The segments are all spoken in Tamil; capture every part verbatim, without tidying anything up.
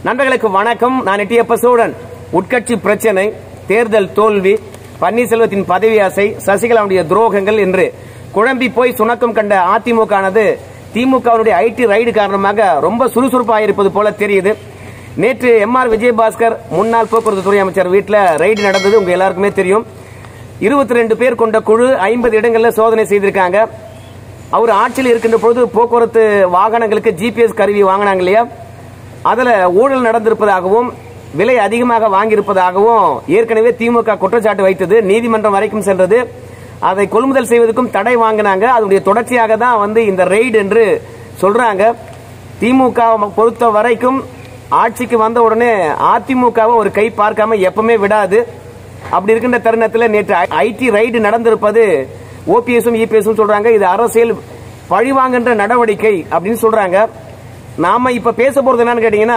நண்பர்களுக்கு வணக்கம். நான் எட்டியப்ப சோழன். உட்கட்சி பிரச்சனை, தேர்தல் தோல்வி, பன்னீர்செல்வத்தின் பதவி ஆசை, சசிகலாவுடைய துரோகங்கள் என்று குழம்பி போய் சுணக்கம் கண்ட அதிமுக ஆனது திமுகவுடைய ஐடி ரைடு காரணமாக ரொம்ப சுறுசுறுப்பாக இருப்பது போல தெரியுது. நேற்று எம் ஆர் விஜயபாஸ்கர் முன்னாள் போக்குவரத்து துறை அமைச்சர் வீட்டில் ரைடு நடந்தது உங்க எல்லாருக்குமே தெரியும். இருபத்தி ரெண்டு பேர் கொண்ட குழு ஐம்பது இடங்களில் சோதனை செய்திருக்காங்க. அவர் ஆட்சியில் இருக்கின்ற பொழுது போக்குவரத்து வாகனங்களுக்கு ஜிபிஎஸ் கருவி வாங்கினாங்க இல்லையா, அதுல ஊழல் நடந்திருப்பதாகவும் விலை அதிகமாக வாங்கியிருப்பதாகவும் ஏற்கனவே திமுக குற்றச்சாட்டு வைத்தது. நீதிமன்றம் வரைக்கும் சென்றது. அதை கொள்முதல் செய்வதற்கும் தடை வாங்கினாங்க. அதனுடைய தொடர்ச்சியாக தான் வந்து இந்த ரெய்டு என்று சொல்றாங்க. திமுக பொறுத்த வரைக்கும் ஆட்சிக்கு வந்த உடனே அதிமுகவை ஒரு கை பார்க்காம எப்பவுமே விடாது. அப்படி இருக்கின்ற தருணத்தில் நேற்று ஐடி ரைடு நடந்திருப்பது ஓபிஎஸும் இபிஎஸும் சொல்றாங்க இது அரசியல் பழிவாங்குகின்ற நடவடிக்கை அப்படின்னு சொல்றாங்க. நாம இப்ப பேச போறது என்னன்னு கேட்டீங்கன்னா,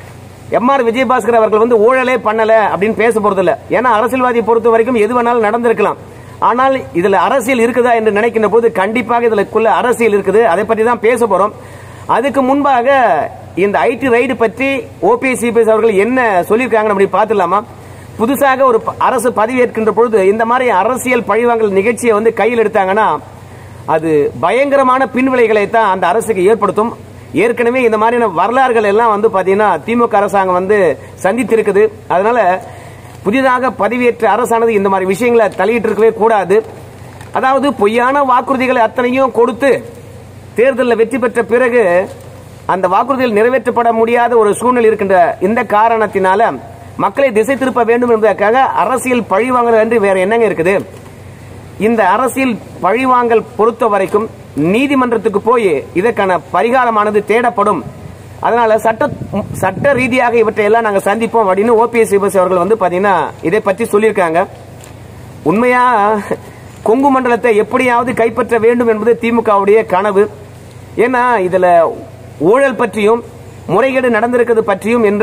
எம் ஆர் விஜயபாஸ்கர் அவர்கள் வந்து ஊழலே பண்ணல அப்படின்னு பேச போறது இல்ல. ஏன்னா அரசியல்வாதியை பொறுத்த வரைக்கும் எது வேணாலும் நடந்திருக்கலாம். ஆனால் இதுல அரசியல் இருக்குதா என்று நினைக்கின்ற போது கண்டிப்பாக இதுக்குள்ள அரசியல் இருக்குது. அதை பற்றி தான் பேச போறோம். அதுக்கு முன்பாக இந்த ஐடி ரைடு பற்றி ஓபிஎஸ் சிபிஎஸ் அவர்கள் என்ன சொல்லியிருக்காங்க அப்படி பார்த்துலாமா? புதுசாக ஒரு அரசு பதவியேற்கின்ற பொழுது இந்த மாதிரி அரசியல் பழிவாங்கல் நிகழ்ச்சியை வந்து கையில் எடுத்தாங்கன்னா அது பயங்கரமான பின்விளைகளை தான் அந்த அரசுக்கு ஏற்படுத்தும். ஏற்கனவே இந்த மாதிரியான வரலாறுகள் எல்லாம் வந்து பாத்தீங்கன்னா திமுக அரசாங்கம் வந்து சந்தித்திருக்குது. அதனால புதிதாக பதவியேற்ற அரசானது இந்த மாதிரி விஷயங்களை தலையிட்டு இருக்கவே கூடாது. அதாவது பொய்யான வாக்குறுதிகளை அத்தனையும் கொடுத்து தேர்தலில் வெற்றி பெற்ற பிறகு அந்த வாக்குறுதிகள் நிறைவேற்றப்பட முடியாத ஒரு சூழ்நிலை இருக்கின்ற இந்த காரணத்தினால மக்களை திசை திருப்ப வேண்டும் என்பதற்காக அரசியல் பழிவாங்கல் என்று வேற என்னங்க இருக்குது? இந்த அரசியல் பழிவாங்கல் பொறுத்த வரைக்கும் நீதிமன்றத்துக்கு போய் இதற்கான பரிகாரமானது தேடப்படும். அதனால சட்ட சட்ட ரீதியாக இவற்றை எல்லாம் நாங்கள் சந்திப்போம் அப்படின்னு ஓபிஎஸ் சிபிஎஸ் அவர்கள் வந்து பாத்தீங்கன்னா இதை பற்றி சொல்லியிருக்காங்க. உண்மையா கொங்கு மண்டலத்தை எப்படியாவது கைப்பற்ற வேண்டும் என்பது திமுகவுடைய கனவு. ஏன்னா இதுல ஊழல் பற்றியும் முறைகேடு நடந்திருக்கிறது பற்றியும் என்ற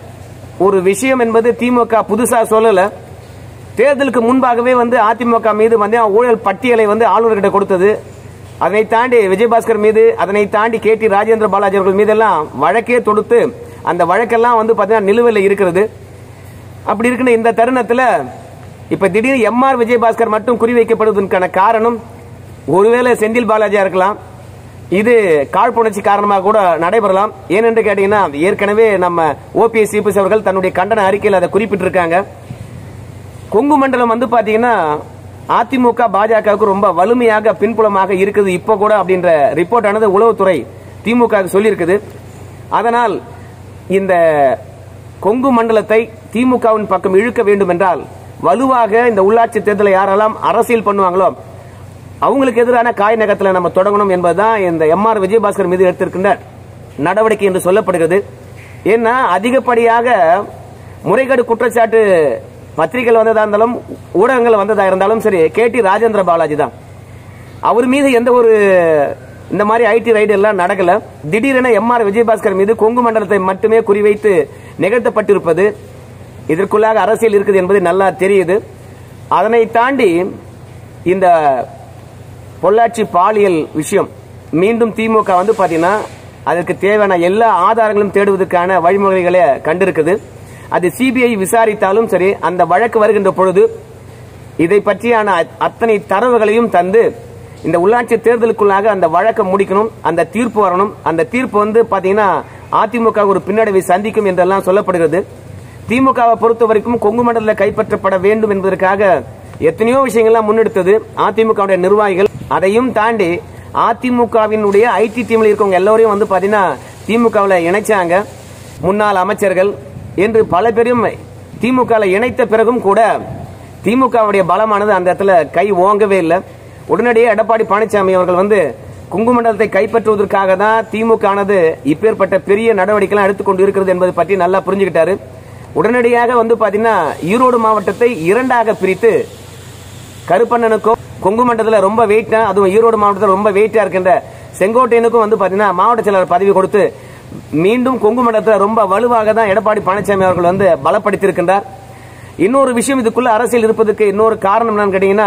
ஒரு விஷயம் என்பது திமுக புதுசா சொல்லல. தேர்தலுக்கு முன்பாகவே வந்து அதிமுக மீது வந்து ஊழல் பட்டியலை வந்து ஆளுநர்கிட்ட கொடுத்தது. அதனை தாண்டி விஜயபாஸ்கர் மீது, அதனை தாண்டி கே டி ராஜேந்திர பாலாஜி அவர்கள் மீதெல்லாம் வழக்கே தொடுத்து அந்த வழக்கெல்லாம் வந்து பாத்தீங்கன்னா நிலுவையில் இருக்கிறது. அப்படி இருக்கின்ற இந்த தருணத்தில் இப்ப திடீர்னு எம் ஆர் விஜயபாஸ்கர் மட்டும் குறிவைக்கப்படுவதற்கான காரணம் ஒருவேளை செந்தில் பாலாஜியா இருக்கலாம். இது காழ்ப்புணர்ச்சி காரணமாக கூட நடைபெறலாம். ஏனென்று கேட்டீங்கன்னா ஏற்கனவே நம்ம ஓபிஎஸ் சிபிஎஸ் அவர்கள் தன்னுடைய கண்டன அறிக்கையில் அதை குறிப்பிட்டிருக்காங்க. கொங்கு மண்டலம் வந்து பாத்தீங்கன்னா அதிமுக பாஜகவுக்கு ரொம்ப வலிமையாக பின்புலமாக இருக்குது இப்ப கூட அப்படின்ற ரிப்போர்ட் ஆனது உளவுத்துறை திமுக சொல்லியிருக்குது. அதனால் இந்த கொங்கு மண்டலத்தை திமுகவின் பக்கம் இழுக்க வேண்டும் என்றால் வலுவாக இந்த உள்ளாட்சி தேர்தலை யாரெல்லாம் அரசியல் பண்ணுவாங்களோ அவங்களுக்கு எதிரான காய் நகத்தில் நம்ம தொடங்கணும் என்பதுதான் இந்த எம் ஆர் விஜயபாஸ்கர் மீது எடுத்திருக்கின்ற நடவடிக்கை என்று சொல்லப்படுகிறது. ஏன்னா அதிகப்படியாக முறைகேடு குற்றச்சாட்டு பத்திரிகைகள் வந்ததா இருந்தாலும் ஊடகங்கள் வந்ததா இருந்தாலும் சரி கே டி ராஜேந்திர பாலாஜி தான். அவர் மீது எந்த ஒரு இந்த மாதிரி ஐடி ரைடு எல்லாம் நடக்கல. திடீரென எம் ஆர் விஜயபாஸ்கர் மீது கொங்கு மண்டலத்தை மட்டுமே குறிவைத்து நிகழ்த்தப்பட்டிருப்பது இதற்குள்ளாக அரசியல் இருக்குது என்பது நல்லா தெரியுது. அதனை தாண்டி இந்த பொள்ளாச்சி பாலியல் விஷயம் மீண்டும் திமுக வந்து பாத்தீங்கன்னா அதற்கு தேவையான எல்லா ஆதாரங்களும் தேடுவதற்கான வழிமுறைகளை கண்டிருக்குது. அது சிபிஐ விசாரித்தாலும் சரி அந்த வழக்கு வருகின்ற பொழுது இதை பற்றியான அத்தனை தரவுகளையும் தந்து இந்த உள்ளாட்சி தேர்தலுக்குள்ளாக அந்த வழக்கை முடிக்கணும், அந்த தீர்ப்பு வரணும். அந்த தீர்ப்பு வந்து பாத்தீங்கன்னா அதிமுக ஒரு பின்னடைவை சந்திக்கும் என்றெல்லாம் சொல்லப்படுகிறது. திமுகவை பொறுத்த வரைக்கும் கொங்கு மண்டலத்தில் கைப்பற்றப்பட வேண்டும் என்பதற்காக எத்தனையோ விஷயங்கள்லாம் முன்னெடுத்தது அதிமுக நிர்வாகிகள். அதையும் தாண்டி அதிமுகவினுடைய ஐடி டீம்ல இருக்கவங்க எல்லாரையும் வந்து பாத்தீங்கன்னா திமுகவில் இணைச்சாங்க. முன்னாள் அமைச்சர்கள் என்று பல பேரும் திமுக இணைத்த பிறகும் கூட திமுகவுடைய பலமானது அந்த இடத்துல கை ஓங்கவே இல்லை. உடனடியே எடப்பாடி பழனிசாமி அவர்கள் வந்து கொங்கு மண்டலத்தை கைப்பற்றுவதற்காக தான் திமுக ஆனது இப்பேற்பட்ட பெரிய நடவடிக்கைகள் எடுத்துக்கொண்டு இருக்கிறது என்பதை பற்றி நல்லா புரிஞ்சுக்கிட்டாரு. உடனடியாக வந்து பாத்தீங்கன்னா ஈரோடு மாவட்டத்தை இரண்டாக பிரித்து கருப்பண்ணனுக்கும் கொங்கு மண்டலத்தில் ரொம்ப வெயிட்டா, அதுவும் ஈரோடு மாவட்டத்தில் ரொம்ப வெயிட்டா இருக்கின்ற செங்கோட்டையனுக்கும் வந்து பாத்தீங்கன்னா மாவட்ட செயலாளர் பதவி கொடுத்து மீண்டும் கொங்கு மண்டலத்தில் ரொம்ப வலுவாக தான் எடப்பாடி பழனிசாமி அவர்கள் வந்து பலப்படுத்தியிருக்கின்றார். இன்னொரு விஷயம் இதுக்குள்ள அரசியல் இருப்பதற்கு இன்னொரு காரணம் என்னன்னு கேட்டீங்கன்னா,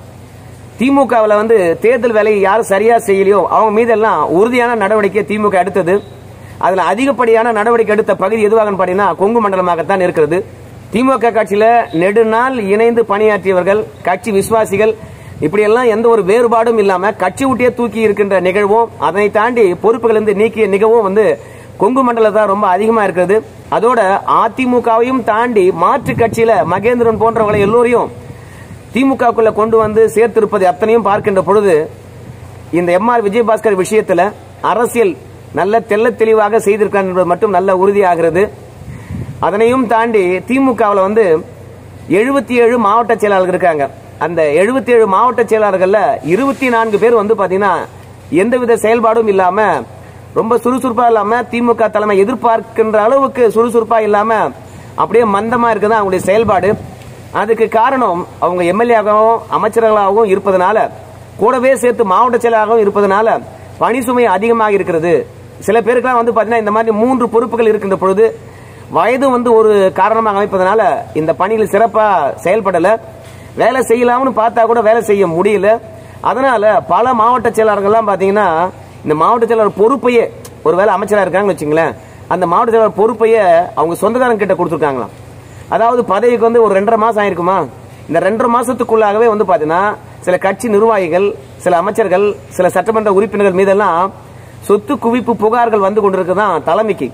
திமுகவில் வந்து தேர்தல் வேலையை யாரும் சரியா செய்யலையோ அவங்க மீதெல்லாம் உறுதியான நடவடிக்கை திமுக எடுத்தது. அதுல அதிகப்படியான நடவடிக்கை எடுத்த பகுதி எதுவாக பாத்தீங்கன்னா கொங்கு மண்டலமாகத்தான் இருக்கிறது. திமுக கட்சியில நெடுநாள் இணைந்து பணியாற்றியவர்கள், கட்சி விசுவாசிகள், இப்படி எல்லாம் எந்த ஒரு வேறுபாடும் இல்லாம கட்சி விட்டே தூக்கி இருக்கின்ற நிகழ்வும், அதனை தாண்டி பொறுப்புகள் இருந்து நீக்கிய நிகழ்வும் வந்து கொங்கு மண்டலத்தான் ரொம்ப அதிகமா இருக்கிறது. அதோட அதிமுகவையும் தாண்டி மாற்று கட்சியில மகேந்திரன் போன்றவர்களை எல்லோரையும் திமுகக்குள்ள கொண்டு வந்து சேர்த்திருப்பது அத்தனையும் பார்க்கின்ற பொழுது இந்த எம் ஆர் விஜயபாஸ்கர் விஷயத்துல அரசியல் நல்ல தெள்ள தெளிவாக செய்திருக்கார் என்பது மட்டும் நல்ல உறுதியாகிறது. அதனையும் தாண்டி திமுகவில் வந்து எழுபத்தி ஏழு மாவட்ட செயலாளர்கள் இருக்காங்க. அந்த எழுபத்தி ஏழு மாவட்ட செயலாளர்கள்ல இருபத்தி நான்கு பேர் வந்து பாத்தீங்கன்னா எந்தவித செயல்பாடும் இல்லாம, ரொம்ப சுறுசுறுப்பா இல்லாம, திமுக தலைமை எதிர்பார்க்கின்ற அளவுக்கு சுறுசுறுப்பா இல்லாம அப்படியே மந்தமா இருக்குதான் அவங்களுடைய செயல்பாடு. அதுக்கு காரணம் அவங்க எம்எல்ஏவாகவும் அமைச்சர்களாகவும் இருப்பதனால, கூடவே சேர்த்து மாவட்ட செயலாளராகவும் இருப்பதனால பணி சுமை அதிகமாக இருக்கிறது. சில பேருக்குலாம் வந்து பாத்தீங்கன்னா இந்த மாதிரி மூன்று பொறுப்புகள் இருக்கின்ற பொழுது வயது வந்து ஒரு காரணமாக அமைப்பதனால இந்த பணியில் சிறப்பா செயல்படல. வேலை செய்யலாம்னு பார்த்தா கூட வேலை செய்ய முடியல. அதனால பல மாவட்ட செயலாளர்கள்லாம் பாத்தீங்கன்னா இந்த மாவட்ட செயலாளர் பொறுப்பையே, ஒருவேளை அமைச்சரா இருக்காங்கன்னு வச்சுங்களேன், அந்த மாவட்ட செயலாளர் பொறுப்பையே அவங்க சொந்தக்காரங்க கிட்ட கொடுத்துருக்காங்களாம். அதாவது பதவிக்கு வந்து ஒரு ரெண்டரை மாசம் ஆயிருக்குமா, இந்த ரெண்டரை மாசத்துக்குள்ளாகவே வந்து பாத்தீங்கன்னா சில கட்சி நிர்வாகிகள், சில அமைச்சர்கள், சில சட்டமன்ற உறுப்பினர்கள் மீதெல்லாம் சொத்து குவிப்பு புகார்கள் வந்து கொண்டிருக்குதான் தலைமைக்கு.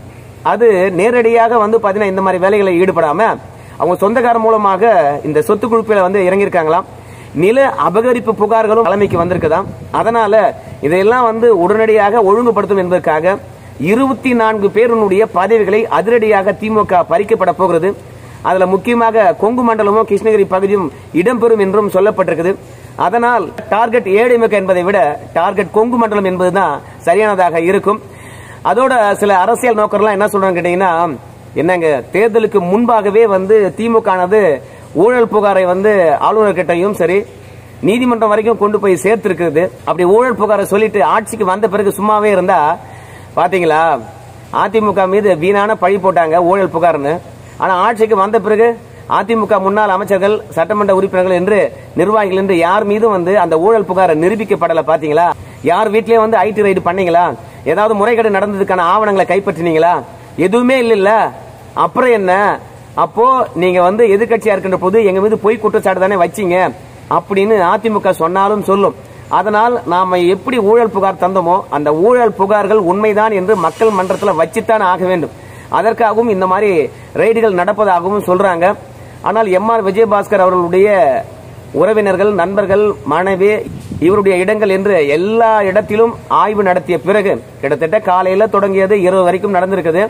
அது நேரடியாக வந்து பாத்தீங்கன்னா இந்த மாதிரி வேலைகளை ஈடுபடாம அவங்க சொந்தக்கார மூலமாக இந்த சொத்து குவிப்பில வந்து இறங்கியிருக்காங்களாம். நில அபகரிப்பு புகார்களும் தலைமைக்கு வந்திருக்குதாம். அதனால இதையெல்லாம் வந்து உடனடியாக ஒழுங்குபடுத்தும் என்பதற்காக இருபத்தி நான்கு பேருடைய பதவிகளை அதிரடியாக திமுக பறிக்கப்பட போகிறது. அதுல முக்கியமாக கொங்கு மண்டலமும் கிருஷ்ணகிரி பகுதியும் இடம்பெறும் என்றும் சொல்லப்பட்டிருக்குது. அதனால் டார்கெட் ஏடிஎம்கே என்பதை விட டார்கெட் கொங்கு மண்டலம் என்பதுதான் சரியானதாக இருக்கும். அதோட சில அரசியல் நோக்கர்லாம் என்ன சொல்றாங்க கேட்டீங்கன்னா, என்னங்க தேர்தலுக்கு முன்பாகவே வந்து திமுக ஊழல் புகாரை வந்து ஆளுநர் கிட்டையும் சரி நீதிமன்றம் வரைக்கும் கொண்டு போய் சேர்த்திருக்கிறது. அப்படி ஊழல் புகாரை சொல்லிட்டு ஆட்சிக்கு வந்த பிறகு சும்மாவே இருந்தா பாத்தீங்களா, அதிமுக மீது வீணான பழி போட்டாங்க ஊழல் புகார்னு. ஆனா ஆட்சிக்கு வந்த பிறகு அதிமுக முன்னாள் அமைச்சர்கள், சட்டமன்ற உறுப்பினர்கள் என்று நிர்வாகிகள் என்று யார் மீதும் வந்து அந்த ஊழல் புகார் நிரூபிக்கப்படல. பாத்தீங்களா, யார் வீட்லயே வந்து ஐடி ரைடு பண்ணீங்களா, ஏதாவது முறைகேடு நடந்ததுக்கான ஆவணங்களை கைப்பற்றினீங்களா, எதுவுமே இல்ல. அப்புறம் என்ன, அப்போ நீங்க வந்து எதிர்கட்சியா இருக்கின்ற போது எங்க மீது பொய் குற்றச்சாட்டு தானே வச்சீங்க அப்படின்னு அதிமுக சொன்னாலும் சொல்லும். அதனால் நாம எப்படி ஊழல் புகார் தந்தோமோ அந்த ஊழல் புகார்கள் உண்மைதான் என்று மக்கள் மன்றத்தில் வச்சுத்தான் ஆக வேண்டும். அதற்காகவும் இந்த மாதிரி ரெய்டுகள் நடப்பதாகவும் சொல்றாங்க. ஆனால் எம் ஆர் விஜயபாஸ்கர் அவர்களுடைய உறவினர்கள், நண்பர்கள், மனைவி, இவருடைய இடங்கள் என்று எல்லா இடத்திலும் ஆய்வு நடத்திய பிறகு கிட்டத்தட்ட காலையில தொடங்கியது இரவு வரைக்கும் நடந்திருக்குது.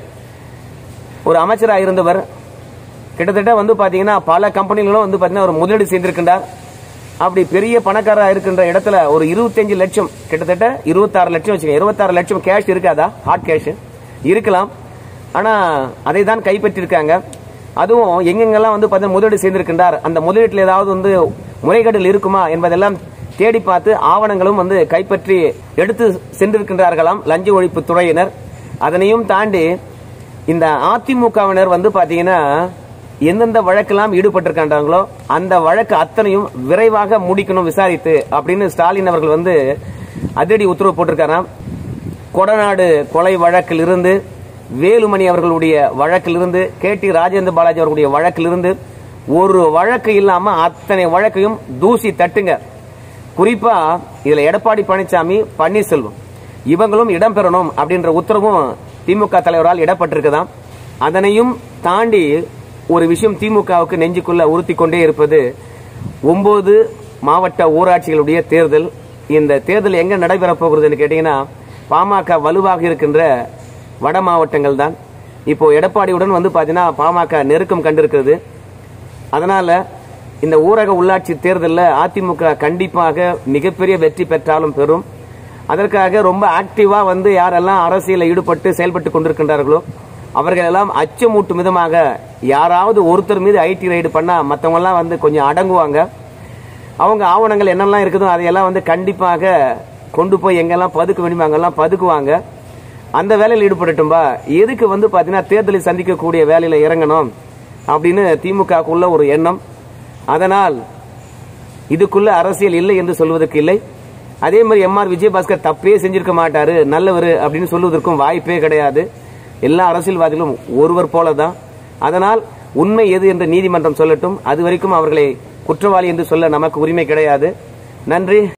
ஒரு அமைச்சராக இருந்தவர் கிட்டத்தட்ட வந்து பாத்தீங்கன்னா பல கம்பெனிகளும் வந்து பாத்தீங்கன்னா ஒரு முதலீடு செய்திருக்கின்றார். அப்படி பெரிய பணக்காரராக இருக்கின்ற இடத்துல ஒரு இருபத்தஞ்சு லட்சம் கிட்டத்தட்ட இருபத்தாறு லட்சம் வச்சுக்கோங்க, இருபத்தாறு லட்சம் கேஷ் இருக்காதா, ஹாட் கேஷ் இருக்கலாம். ஆனா அதை தான் கைப்பற்றிருக்காங்க. அதுவும் எங்கெங்கெல்லாம் வந்து பாத்தீங்கன்னா முதலீடு செய்திருக்கின்றார், அந்த முதலீட்டில் ஏதாவது வந்து முறைகேடுகள் இருக்குமா என்பதெல்லாம் தேடி பார்த்து ஆவணங்களும் வந்து கைப்பற்றி எடுத்து சென்றிருக்கின்றார்களாம் லஞ்ச ஒழிப்பு துறையினர். அதனையும் தாண்டி இந்த அதிமுகவினர் வந்து பாத்தீங்கன்னா எந்தெந்த வழக்கெல்லாம் ஈடுபட்டிருக்கின்றாங்களோ அந்த வழக்கு அத்தனையும் விரைவாக முடிக்கணும் விசாரித்து அப்படின்னு ஸ்டாலின் அவர்கள் வந்து அதிரடி உத்தரவு போட்டிருக்காராம். கொடநாடு கொலை வழக்கில் இருந்து, வேலுமணி அவர்களுடைய வழக்கிலிருந்து, கே டி ராஜேந்திர பாலாஜி அவர்களுடைய வழக்கிலிருந்து ஒரு வழக்கு இல்லாம அத்தனை வழக்கையும் தூசி தட்டுங்க. குறிப்பா இதுல எடப்பாடி பழனிசாமி, பன்னீர்செல்வம் இவங்களும் இடம்பெறணும் அப்படின்ற உத்தரவும் திமுக தலைவரால் இடப்பட்டிருக்குதாம். அதனையும் தாண்டி ஒரு விஷயம் திமுகவுக்கு நெஞ்சுக்குள்ள உறுத்தி கொண்டே இருப்பது ஒன்பது மாவட்ட ஊராட்சிகளுடைய தேர்தல். இந்த தேர்தல் எங்க நடைபெற போகிறதுன்னு கேட்டீங்கன்னா பாமக வலுவாக இருக்கின்ற வட மாவட்டங்கள் தான். இப்போ எடப்பாடியுடன் வந்து பாத்தீங்கன்னா பாமக நெருக்கம் கண்டிருக்கிறது. அதனால இந்த ஊரக உள்ளாட்சி தேர்தலில் அதிமுக கண்டிப்பாக மிகப்பெரிய வெற்றி பெற்றாலும் பெறும். அதற்காக ரொம்ப ஆக்டிவா வந்து யாரெல்லாம் அரசியலில் ஈடுபட்டு செயல்பட்டு கொண்டிருக்கின்றார்களோ அவர்கள் எல்லாம் அச்சமூட்டும் விதமாக யாராவது ஒருத்தர் மீது ஐடி ரைடு பண்ணா மற்றவங்க எல்லாம் வந்து கொஞ்சம் அடங்குவாங்க. அவங்க ஆவணங்கள் என்னெல்லாம் இருக்குதோ அதையெல்லாம் வந்து கண்டிப்பாக கொண்டு போய் எங்கெல்லாம் பதுக்க வேண்டுமோ அங்கெல்லாம் பதுக்குவாங்க. அந்த வேலையில் ஈடுபடட்டும்பா, எதுக்கு வந்து பாத்தீங்கன்னா தேர்தலை சந்திக்கக்கூடிய வேலையில இறங்கணும் அப்படின்னு திமுகக்குள்ள ஒரு எண்ணம். அதனால் இதுக்குள்ள அரசியல் இல்லை என்று சொல்வதற்கு இல்லை. அதே மாதிரி எம் ஆர் விஜயபாஸ்கர் தப்பே செஞ்சிருக்க மாட்டாரு, நல்லவர் அப்படின்னு சொல்லுவதற்கும் வாய்ப்பே கிடையாது. எல்லா அரசியல்வாதிகளும் ஒருவர் போலதான். அதனால் உண்மை எது என்று நீதிமன்றம் சொல்லட்டும். அது வரைக்கும் அவர்களை குற்றவாளி என்று சொல்ல நமக்கு உரிமை கிடையாது. நன்றி.